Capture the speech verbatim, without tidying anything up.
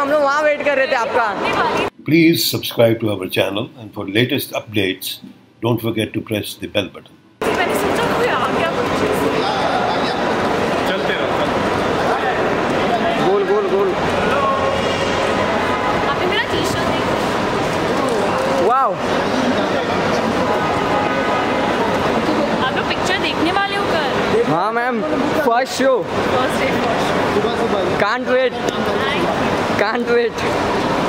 हम लोग वहाँ वेट कर रहे थे आपका। Please subscribe to our channel and for latest updates, don't forget to press the bell button. मैंने सोचा कोई आ गया चलते रहो। गोल गोल गोल। अभी मेरा टी शर्ट देखो। वाओ। आप लोग पिक्चर देखने वाले हो कल? हाँ ma'am, first show. First day first show. Can't wait, can't wait.